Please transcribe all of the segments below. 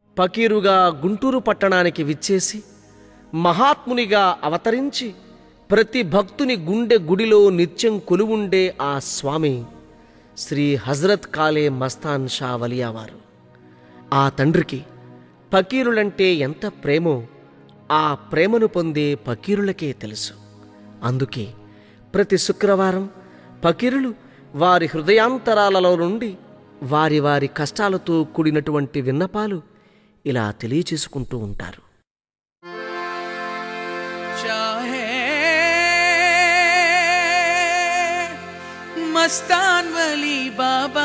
ఫకీరుగా గుంటూరు పట్టణానికి విచ్చేసి మహాత్మునిగా అవతరించి ప్రతి భక్తుని గుండె గుడిలో నిత్యం కొలువుండే ఆ స్వామి శ్రీ హజరత్ కాలే మస్తాన్ షా వలియావారు. ఆ తండ్రికి ఫకీరులంటే ఎంత ప్రేమో ఆ ప్రేమను పొందే ఫకీరులకే తెలుసు. అందుకే ప్రతి శుక్రవారం ఫకీరులు వారి హృదయాంతరాలలో నుండి వారి వారి కష్టాలతో కూడినటువంటి విన్నపాలు ఇలా తెలియచేసుకుంటూ ఉంటారు. मस्तान वली बाबा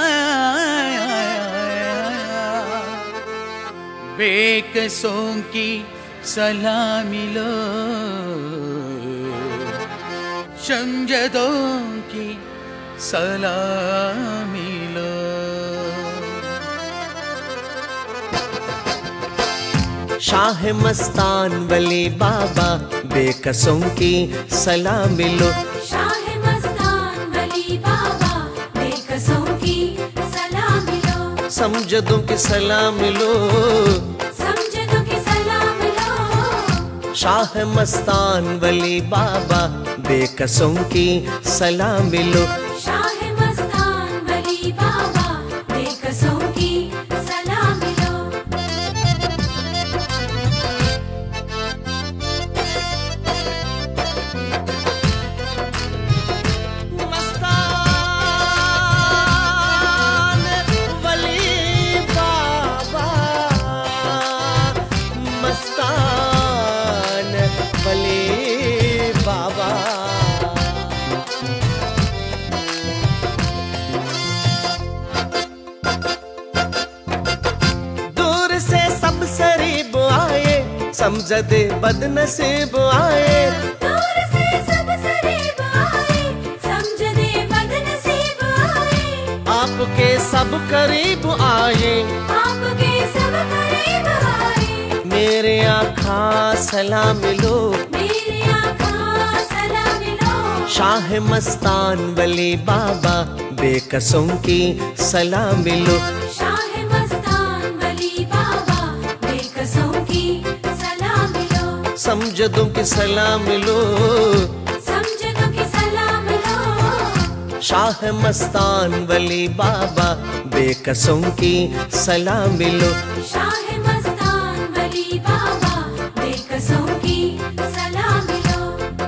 बेकसों की सलामी लो, शमजदों की सलामी लो. शाह मस्तान वली बाबा बेकसों की सलामी लो, समझदों की सलाम लो, समझदों की सलाम लो. शाह मस्तान वली बाबा बेकसों की सलाम लो, शाह मस्तान वली बाबा बेकसों की सलाम लो. समझदे बदनसीब आए, दूर से सब सरीब आए, समझदे बदनसीब आए. आपके सब करीब आए, आपके सब करीब आए. मेरे आका सलाम लो, मेरे आका सलाम लो. शाह मस्तान वली बाबा बेकसों की सलाम लो, शाह मस्तान वली बाबा बेकसों की समझदों की सलाम लो, समझदों की सलाम लो. शाह मस्तान वली बाबा बेकसों की सलाम लो, शाह मस्तान वली बाबा बेकसों की सलाम लो.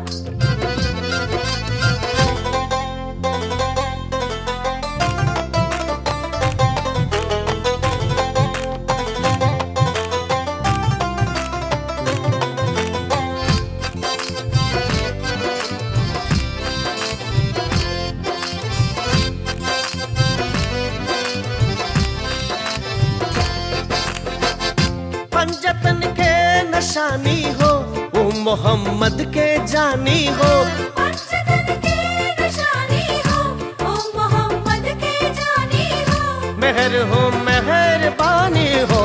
पंजतन के नशानी हो वो मोहम्मद के जानी हो, पंजतन के निशानी हो ओ मोहम्मद के जानी हो. मेहर हो मेहरबानी हो,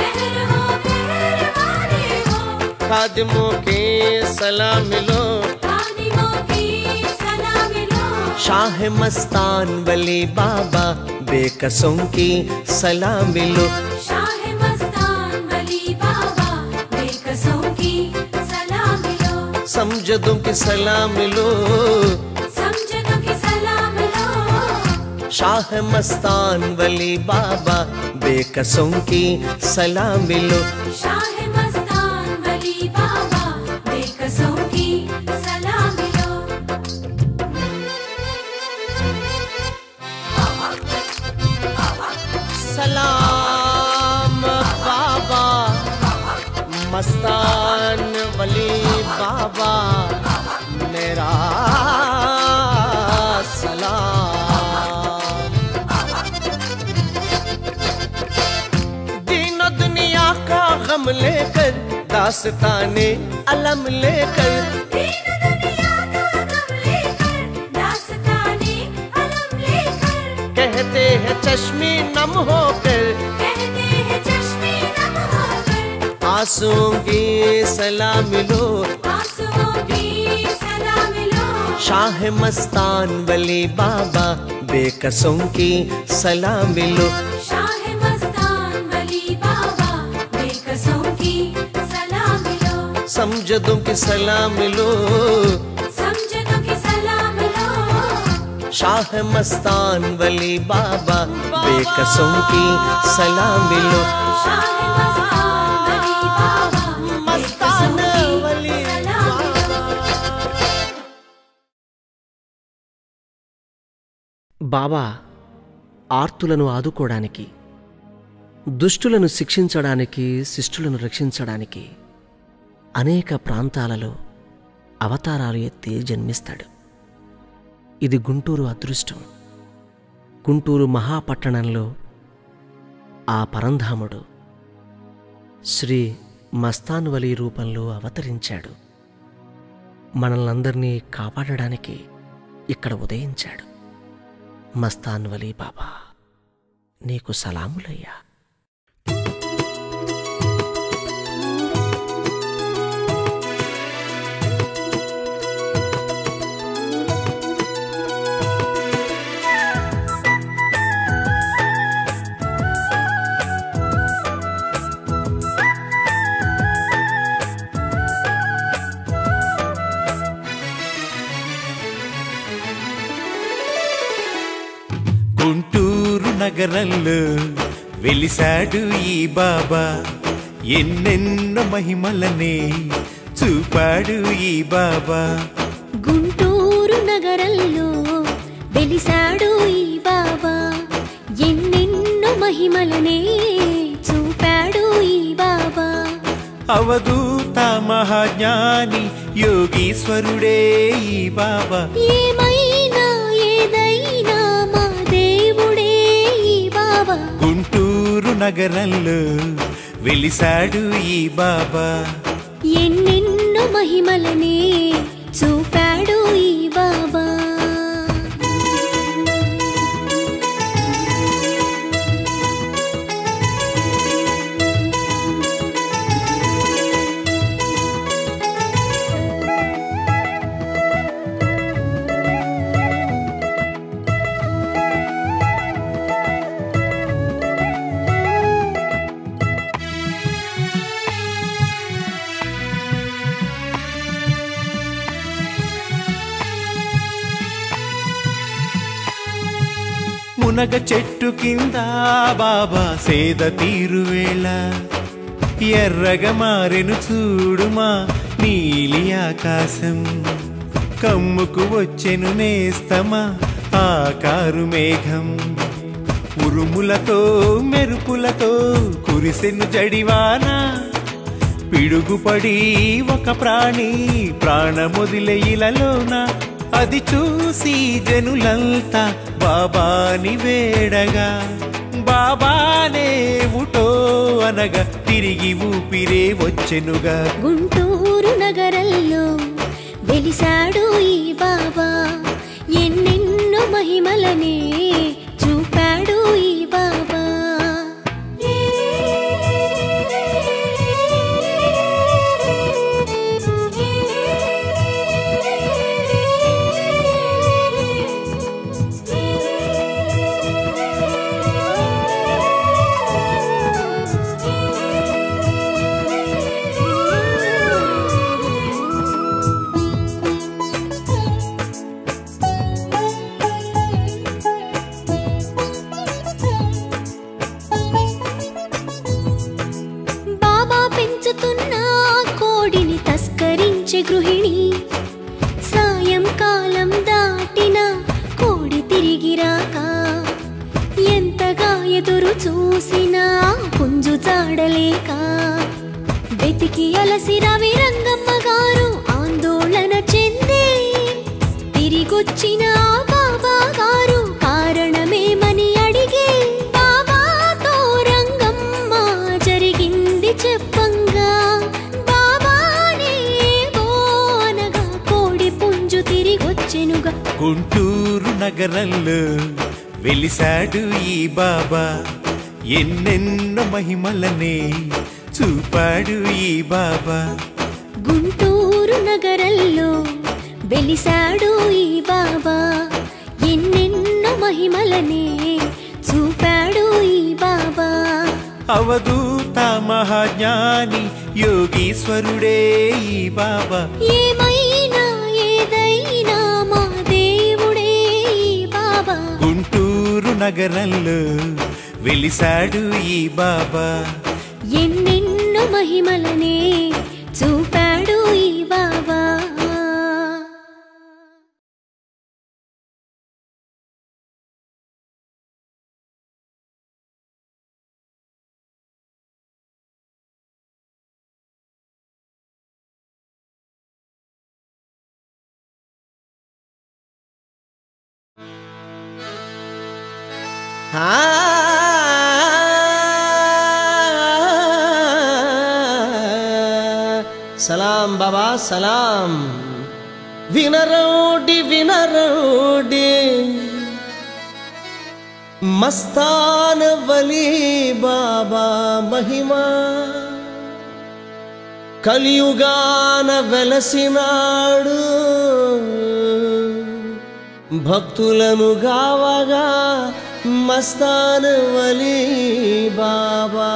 मेहरबानी हो. खादिमों की सलाम लो, खादिमों की सलाम लो. शाह मस्तान वली बाबा बेकसों की सलाम लो, शाह मस्तान वली बाबा बेकसों की सलाम लो. समझदों की सलाम लो, समझदों की सलाम लो. शाह मस्तान वली बाबा बेकसों की सलाम लो, शाह मस्तान वली बाबा बेकसों की सलाम लो. सलाम बाबा मस्तान वली बाबा मेरा सलाम. दीन दुनिया का गम लेकर दास्ताने अलम लेकर, दीन दुनिया का गम लेकर दास्ताने अलम लेकर. कहते हैं चश्मे नम होकर, कहते हैं चश्मे नम होकर. आंसुओं की सलाम लो, आंसुओं की सलाम लो. शाह मस्तान वली बाबा बेकसों की सलाम लो, शाह मस्तान वली बाबा समझदों की सलाम लो, समझदों की सलाम लो। शाह मस्तान वली बाबा बेकसों की सलाम लो। शाह मस्तान वली बाबा मस्तान वली బాబా ఆర్తులను ఆదుకోవడానికి, దుష్టులను శిక్షించడానికి, శిష్టులను రక్షించడానికి అనేక ప్రాంతాలలో అవతారాలు ఎత్తి జన్మిస్తాడు. ఇది గుంటూరు అదృష్టం. గుంటూరు మహాపట్టణంలో ఆ పరంధాముడు శ్రీ మస్తాన్ వలీ రూపంలో అవతరించాడు. మనల్నందరినీ కాపాడడానికి ఇక్కడ ఉదయించాడు. మస్తాన్ వలీ బాబా, నీకు సలాములయ్యా. గుంటూరు నగరంలో వెలిసాడు ఈ బాబా, ఎన్నెన్నో మహిమలనే చూపాడు ఈ బాబా. గుంటూరు నగరంలో వెలిసాడు ఈ బాబా, ఎన్నెన్నో మహిమలనే చూపాడు ఈ బాబా. అవధూత మహాజ్ఞాని యోగీశ్వరుడే ఈ బాబా. ఏమైనా ఏదైనా మా దేవుడే ఈ బాబా. గుంటూరు నగరంలో వెలిసాడు ఈ బాబా, ఎన్నెన్నో మహిమలనే చూపాడు ఈ బాబా. మునగ చెట్టు కింద బాబా సేద తీరువేళ, ఎర్రగా మారెను చూడుమా నీలి ఆకాశం. కమ్ముకు వచ్చెను నేస్తమా ఆకారు మేఘం, ఉరుములతో మెరుపులతో కురిసెను జడివాన. పిడుగుపడి ఒక ప్రాణి ప్రాణమొదిలే ఇలలోన, అది చూసి జనులంతా బాబాని వేడగా, బాబానే ఉటో అనగా తిరిగి ఊపిరే వచ్చెనుగా. గుంటూరు నగరంలో వెలిసాడు ఈ బాబా, ఎన్నెన్నో మహిమలనే చూపాడు ఈ బాబా. గృహిణి సాయంకాలం దాటిన కోడి తిరిగిరాక, ఎంతగా ఎదురు చూసినా పుంజు జాడలేక, వెతికి అలసి రవి రంగమ్మ గారు ఆందోళన చెంది, తిరిగొచ్చిన బాబా గారు కారణమేమని అడిగి, బాబాతో రంగమ్మ జరిగింది చెప్పంగా, గుంటూరు నగరంలో వెలిసాడు ఈ బాబా, ఎన్నెన్నో మహిమలనే చూపాడు ఈ బాబా. గుంటూరు నగరంలో వెలిసాడు ఈ బాబా, ఎన్నెన్నో మహిమలనే చూపాడు ఈ బాబా. అవధూత మహాజ్ఞాని యోగీశ్వరుడే ఈ బాబా. ఏమైనా ఏదైనా మా దేవుడే ఈ బాబా. గుంటూరు నగరంలో వెలిసాడు ఈ బాబా. ఎన్నెన్నో మహిమలనే చూపాడు ఈ బాబా. సలాం బాబా సలాం. వినరోడి వినరోడి మస్తాన్ వలీ బాబా మహిమా. కలియుగాన వెలసినాడు భక్తులను గావగా మస్తాన్ వలీ బాబా.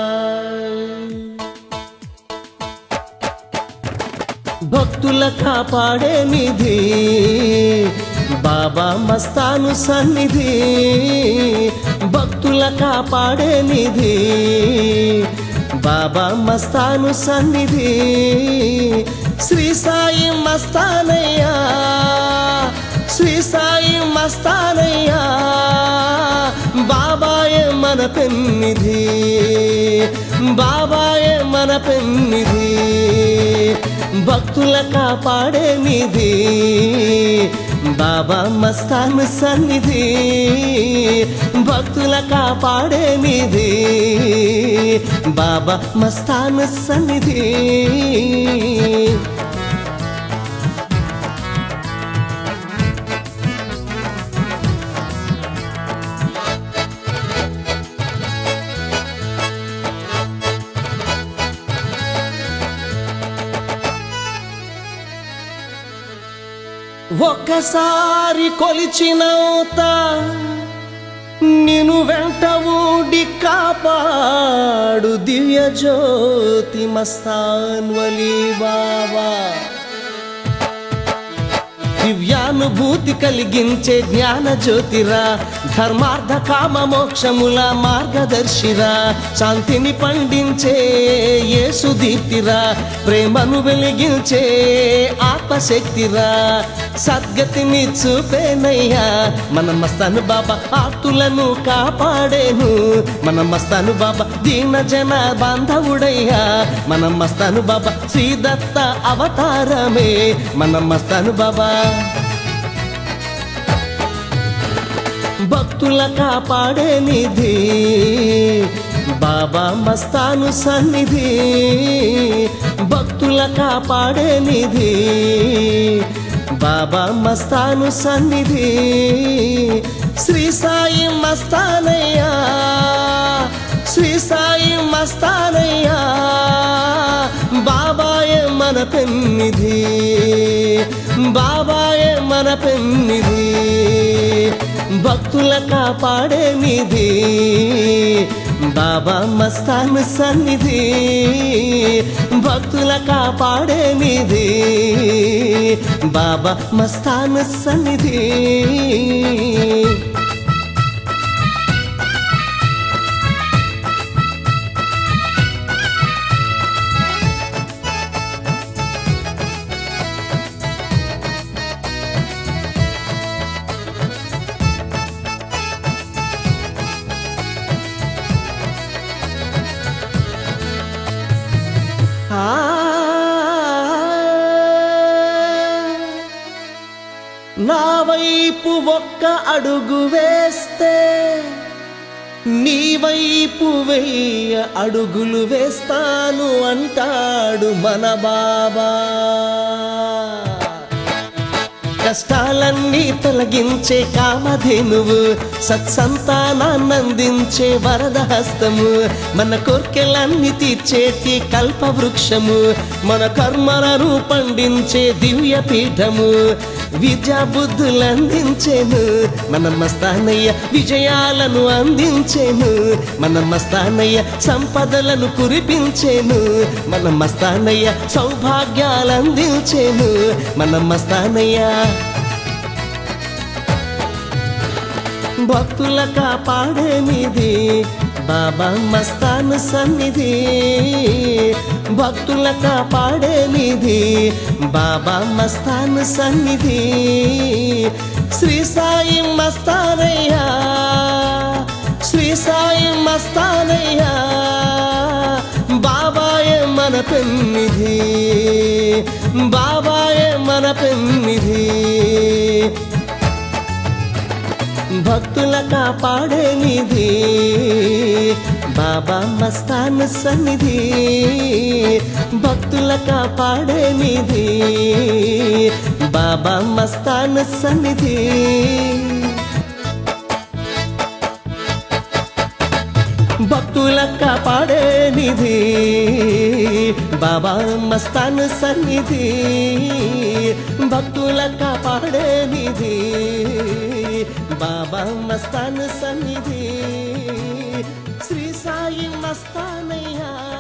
భక్తుల కాపాడే నిధి బాబా మస్తాను సన్నిధి. భక్తుల కాపాడే నిధి బాబా మస్తాను సన్నిధి. శ్రీ సాయి మస్తానయ్యా శ్రీ సాయి మస్తానయ్యా. బాబాయే మన పెన్నిధి బాబాయే మన పెన్నిధి. భక్తుల కాపాడే నిధి బాబా మస్తాన్ సన్నిధి. భక్తుల కాపాడే నిధి బాబా మస్తాన్ సన్నిధి. ఒక్కసారి కొలిచినవుత నిన్ను వెంట ఊడి కాపాడు దివ్య జ్యోతి మస్తాన్ వలీ బాబా. దివ్యానుభూతి కలిగించే జ్ఞాన జ్యోతిరా. ధర్మార్థ కామ మోక్షముల మార్గదర్శిరా. శాంతిని పండించే యేసు దీప్తిరా. ప్రేమను వెలిగించే ఆత్మశక్తిరా. సద్గతిని చూపేనయ్యా మన మస్తాను బాబా. ఆర్తులను కాపాడేను మన మస్తాను బాబా. దీన జన బాంధవుడయ్యా మన మస్తాను బాబా. శ్రీదత్త అవతారమే మన మస్తాను బాబా. భక్తుల కాపాడే నిధి బాబా మస్తాను సన్నిధి. భక్తుల కాపాడే నిధి బాబా మస్తాను సన్నిధి. శ్రీ సాయి మస్తానయ్యా శ్రీ సాయి మస్తానయ్యా. బాబాయే మన పెన్నిధి బాబాయే మన పెన్నిధి. భక్తుల కాపాడే నిధి బాబా మస్తాన్ సన్నిధి. భక్తుల కాపాడే నిధి బాబా మస్తాన్ సన్నిధి. నా వైపు ఒక్క అడుగు వేస్తే నీ వైపు 1000 అడుగులు వేస్తాను అంటాడు మన బాబా. కష్టాలన్నీ తొలగించే కామధేనువు, సత్సంతానాన్నందించే వరద హస్తము, మన కోర్కెలన్నీ తీర్చేటి కల్పవృక్షము, మన కర్మలను పండించే దివ్య పీఠము, విద్యా బుద్ధులు అందించేను మన మస్తానయ్య, విజయాలను అందించేను మన మస్తానయ్య, సంపదలను కురిపించేను మన మస్తానయ్య, సౌభాగ్యాలు అందించేను మన మస్తానయ్య. భక్తుల కాపాడేనిది బాబా మస్తాన్ సన్నిధి, భక్తుల కాపాడేనిది బాబా మస్తాన్ సన్నిధి. శ్రీ సాయి మస్తానయ్యా, శ్రీ సాయి మస్తానయ్యా, బాబాయే మన పెన్నిధి, బాబాయే మన పెన్నిధి. భక్తుల కాపాడేనిది బాబా మస్తాన్ సన్నిధి, భక్తుల కాపాడేనిది బాబా మస్తాన్ సన్నిధి. భక్తుల కాపాడేనిది బాబా మస్తాన్ సన్నిధి, భక్తుల కాపాడేనిది బాబా మస్తాన్ సన్నిధి. శ్రీ సాయి మస్తానయ్యా.